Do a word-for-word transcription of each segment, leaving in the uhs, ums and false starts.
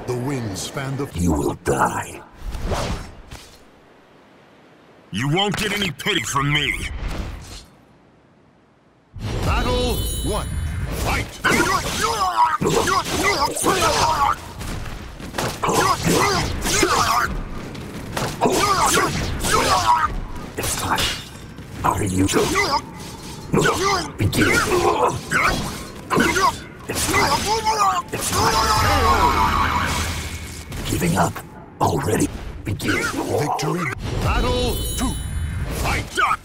The wings fan the... You will die. You won't get any pity from me. Battle one. Fight! It's time. Are you... Begin. It's time. It's time. Giving up already. Begin. Victory. Battle two. Fight!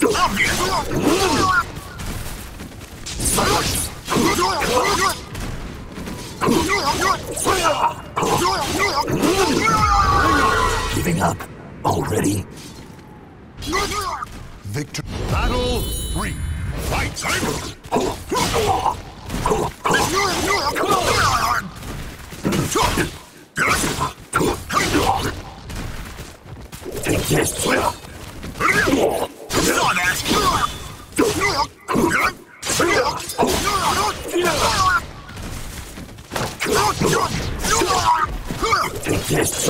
Giving up already. Victory. Battle three. Fight! Take this. Saw that! Take this.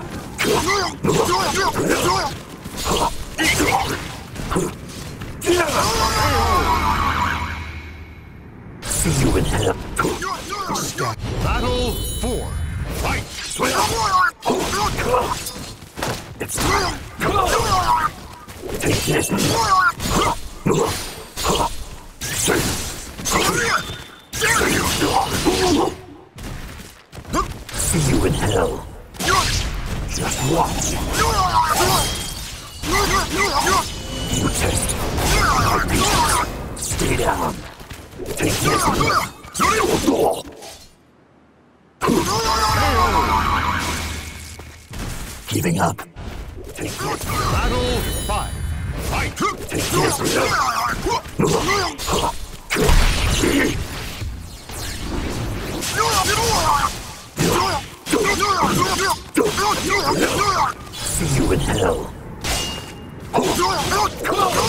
See you in hell. Battle four. Fight! It's time. Take this. See you in hell. Just watch. You test. Stay down. Take this. Giving up. Take this. Battle five. Fight! Take this. See you in hell.